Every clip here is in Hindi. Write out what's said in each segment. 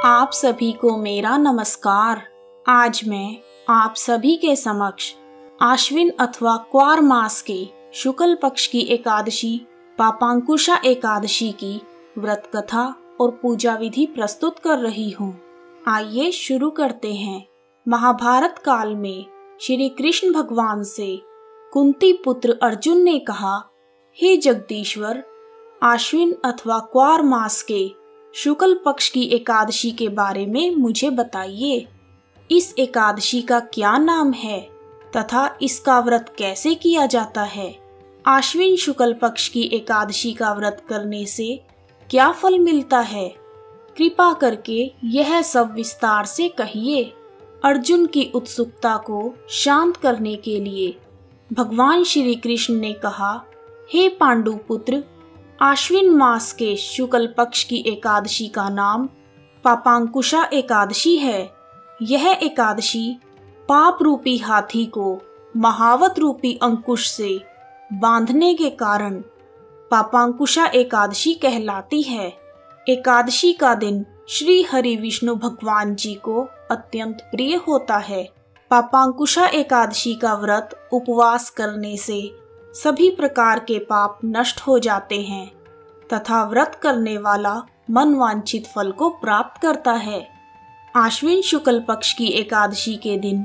आप सभी को मेरा नमस्कार। आज मैं आप सभी के समक्ष आश्विन अथवा क्वार मास के शुक्ल पक्ष की एकादशी पापांकुशा एकादशी की व्रत कथा और पूजा विधि प्रस्तुत कर रही हूँ। आइए शुरू करते हैं। महाभारत काल में श्री कृष्ण भगवान से कुंती पुत्र अर्जुन ने कहा, हे जगदीश्वर, आश्विन अथवा क्वार मास के शुक्ल पक्ष की एकादशी के बारे में मुझे बताइए। इस एकादशी का क्या नाम है तथा इसका व्रत कैसे किया जाता है? आश्विन शुक्ल पक्ष की एकादशी का व्रत करने से क्या फल मिलता है? कृपा करके यह सब विस्तार से कहिए। अर्जुन की उत्सुकता को शांत करने के लिए भगवान श्री कृष्ण ने कहा, हे पांडुपुत्र, आश्विन मास के शुक्ल पक्ष की एकादशी का नाम पापांकुशा एकादशी है। यह एकादशी पाप रूपी हाथी को महावत रूपी अंकुश से बांधने के कारण पापांकुशा एकादशी कहलाती है। एकादशी का दिन श्री हरि विष्णु भगवान जी को अत्यंत प्रिय होता है। पापांकुशा एकादशी का व्रत उपवास करने से सभी प्रकार के पाप नष्ट हो जाते हैं तथा व्रत करने वाला मनवांछित फल को प्राप्त करता है। आश्विन शुक्ल पक्ष की एकादशी के दिन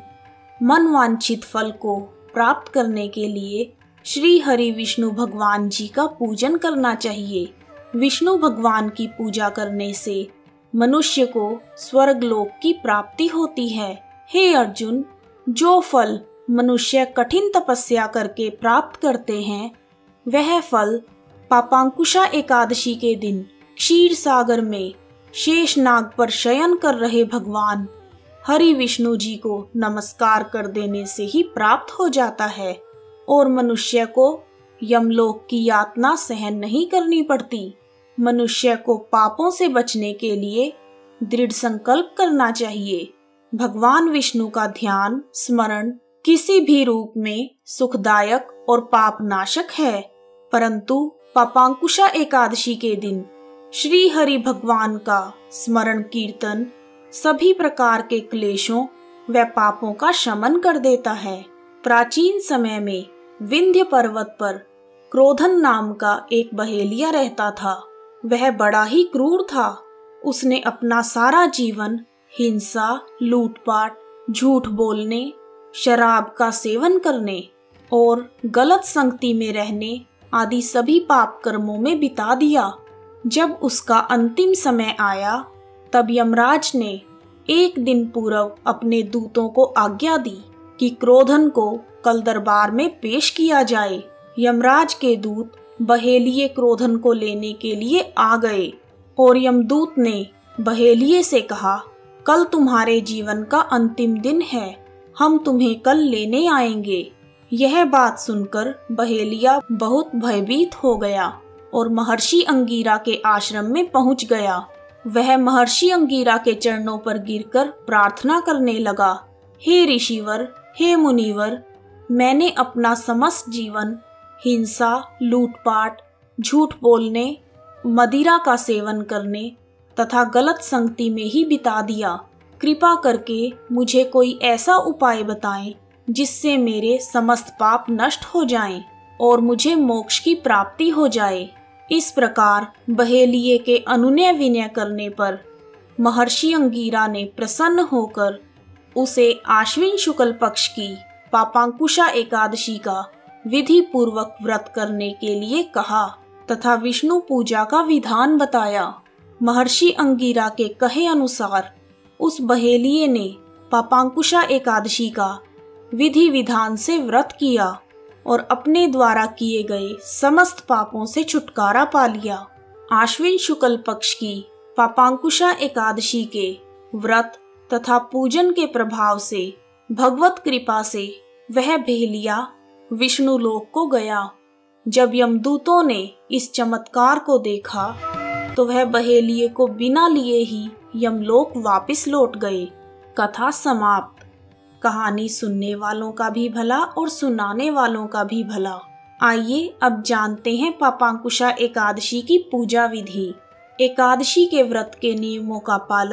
मनवांछित फल को प्राप्त करने के लिए श्री हरि विष्णु भगवान जी का पूजन करना चाहिए। विष्णु भगवान की पूजा करने से मनुष्य को स्वर्गलोक की प्राप्ति होती है। हे अर्जुन, जो फल मनुष्य कठिन तपस्या करके प्राप्त करते हैं, वह फल पापांकुशा एकादशी के दिन क्षीर सागर में शेष नाग पर शयन कर रहे भगवान हरि विष्णु जी को नमस्कार कर देने से ही प्राप्त हो जाता है और मनुष्य को यमलोक की यातना सहन नहीं करनी पड़ती। मनुष्य को पापों से बचने के लिए दृढ़ संकल्प करना चाहिए। भगवान विष्णु का ध्यान स्मरण किसी भी रूप में सुखदायक और पापनाशक है, परंतु पापांकुशा एकादशी के दिन श्री हरि भगवान का स्मरण कीर्तन सभी प्रकार के क्लेशों व पापों का शमन कर देता है। प्राचीन समय में विंध्य पर्वत पर क्रोधन नाम का एक बहेलिया रहता था। वह बड़ा ही क्रूर था। उसने अपना सारा जीवन हिंसा, लूटपाट, झूठ बोलने, शराब का सेवन करने और गलत संगति में रहने आदि सभी पाप कर्मों में बिता दिया। जब उसका अंतिम समय आया, तब यमराज ने एक दिन पूर्व अपने दूतों को आज्ञा दी कि क्रोधन को कल दरबार में पेश किया जाए। यमराज के दूत बहेलिये क्रोधन को लेने के लिए आ गए और यमदूत ने बहेलिये से कहा, कल तुम्हारे जीवन का अंतिम दिन है, हम तुम्हें कल लेने आएंगे। यह बात सुनकर बहेलिया बहुत भयभीत हो गया और महर्षि अंगीरा के आश्रम में पहुंच गया। वह महर्षि अंगीरा के चरणों पर गिरकर प्रार्थना करने लगा, हे ऋषिवर, हे मुनिवर, मैंने अपना समस्त जीवन हिंसा, लूटपाट, झूठ बोलने, मदिरा का सेवन करने तथा गलत संगति में ही बिता दिया। कृपा करके मुझे कोई ऐसा उपाय बताएं जिससे मेरे समस्त पाप नष्ट हो जाएं और मुझे मोक्ष की प्राप्ति हो जाए। इस प्रकार बहेलिये के अनुनय विनय करने पर महर्षि अंगीरा ने प्रसन्न होकर उसे आश्विन शुक्ल पक्ष की पापांकुशा एकादशी का विधि पूर्वक व्रत करने के लिए कहा तथा विष्णु पूजा का विधान बताया। महर्षि अंगीरा के कहे अनुसार उस बहेलिये ने पापांकुशा एकादशी का विधि विधान से व्रत किया और अपने द्वारा किए गए समस्त पापों से छुटकारा पा लिया। आश्विन शुक्ल पक्ष की पापांकुशा एकादशी के व्रत तथा पूजन के प्रभाव से भगवत कृपा से वह बहेलिया विष्णु लोक को गया। जब यमदूतों ने इस चमत्कार को देखा तो वह बहेलिये को बिना लिए ही यमलोक वापस लौट गए। कथा समाप्त। कहानी सुनने वालों का भी भला और सुनाने वालों का भी भला। आइए अब जानते हैं पापांकुशा एकादशी की पूजा विधि। एकादशी के व्रत के नियमों का पालन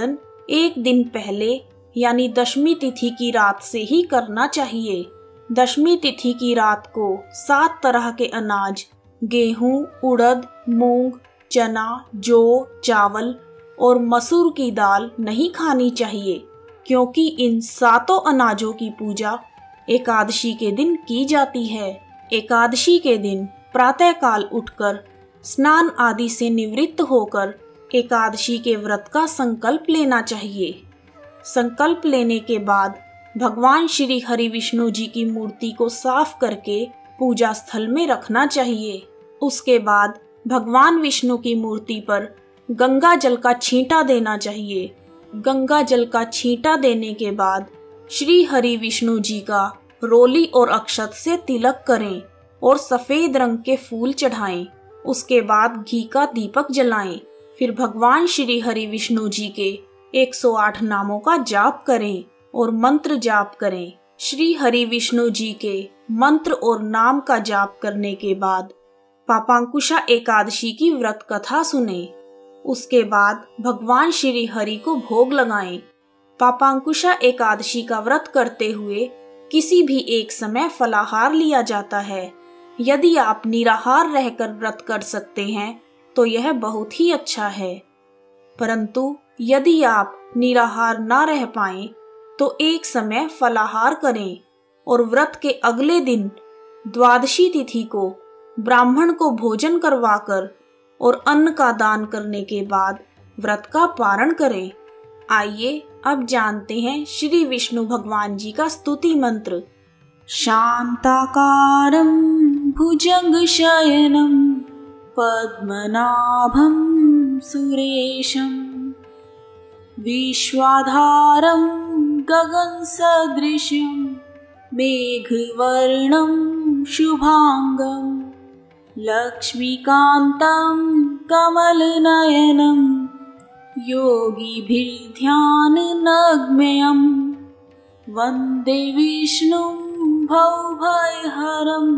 एक दिन पहले यानी दशमी तिथि की रात से ही करना चाहिए। दशमी तिथि की रात को 7 तरह के अनाज गेहूं, उड़द, मूंग, चना, जौ, चावल और मसूर की दाल नहीं खानी चाहिए, क्योंकि इन 7 अनाजों की पूजा एकादशी के दिन की जाती है। एकादशी के दिन प्रातःकाल उठकर स्नान आदि से निवृत्त होकर एकादशी के व्रत का संकल्प लेना चाहिए। संकल्प लेने के बाद भगवान श्री हरि विष्णु जी की मूर्ति को साफ करके पूजा स्थल में रखना चाहिए। उसके बाद भगवान विष्णु की मूर्ति पर गंगा जल का छींटा देना चाहिए। गंगा जल का छींटा देने के बाद श्री हरि विष्णु जी का रोली और अक्षत से तिलक करें और सफेद रंग के फूल चढ़ाएं। उसके बाद घी का दीपक जलाएं। फिर भगवान श्री हरि विष्णु जी के 108 नामों का जाप करें और मंत्र जाप करें। श्री हरि विष्णु जी के मंत्र और नाम का जाप करने के बाद पापांकुशा एकादशी की व्रत कथा सुने। उसके बाद भगवान श्री हरि को भोग लगाएं। पापांकुशा एकादशी का व्रत करते हुए किसी भी एक समय फलाहार लिया जाता है। यदि आप निराहार रहकर व्रत कर सकते हैं तो यह बहुत ही अच्छा है, परंतु यदि आप निराहार ना रह पाएं तो एक समय फलाहार करें और व्रत के अगले दिन द्वादशी तिथि को ब्राह्मण को भोजन करवाकर और अन्न का दान करने के बाद व्रत का पारण करें। आइए अब जानते हैं श्री विष्णु भगवान जी का स्तुति मंत्र। शांताकारं भुजंगशयनं पद्मनाभं सुरेशं विश्वाधारं गगनसदृशं मेघवर्णं शुभांगं लक्ष्मीकान्तं कमलनयनं योगिभिर्ध्याननगम्यं वन्दे विष्णुं भवभयहरं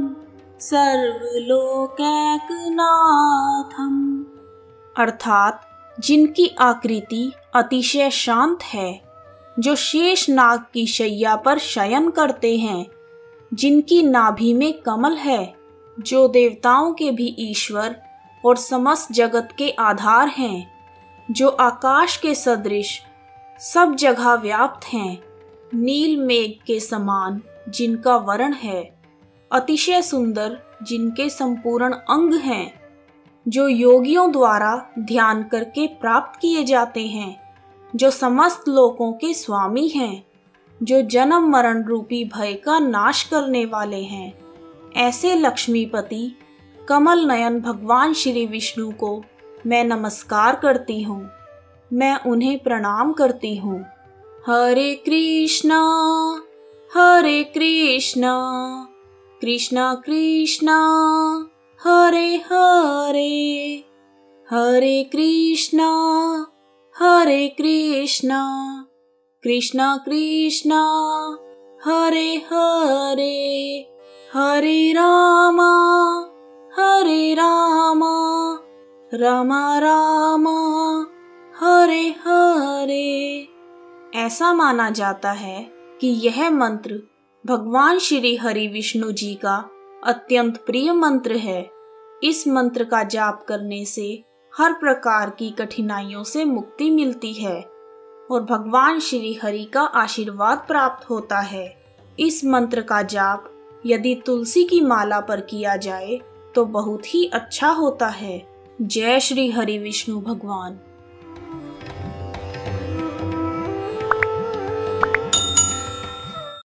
सर्वलोकैकनाथम्। अर्थात जिनकी आकृति अतिशय शांत है, जो शेष नाग की शैया पर शयन करते हैं, जिनकी नाभि में कमल है, जो देवताओं के भी ईश्वर और समस्त जगत के आधार हैं, जो आकाश के सदृश सब जगह व्याप्त हैं, नील मेघ के समान जिनका वर्ण है, अतिशय सुंदर जिनके संपूर्ण अंग हैं, जो योगियों द्वारा ध्यान करके प्राप्त किए जाते हैं, जो समस्त लोकों के स्वामी हैं, जो जन्म मरण रूपी भय का नाश करने वाले हैं, ऐसे लक्ष्मीपति कमल नयन भगवान श्री विष्णु को मैं नमस्कार करती हूँ, मैं उन्हें प्रणाम करती हूँ। हरे कृष्णा कृष्णा कृष्णा हरे हरे, हरे कृष्णा कृष्णा कृष्णा हरे हरे, हरे रामा रामा रामा हरे हरे। ऐसा माना जाता है कि यह मंत्र भगवान श्री हरि विष्णु जी का अत्यंत प्रिय मंत्र है। इस मंत्र का जाप करने से हर प्रकार की कठिनाइयों से मुक्ति मिलती है और भगवान श्री हरि का आशीर्वाद प्राप्त होता है। इस मंत्र का जाप यदि तुलसी की माला पर किया जाए तो बहुत ही अच्छा होता है। जय श्री हरि विष्णु भगवान।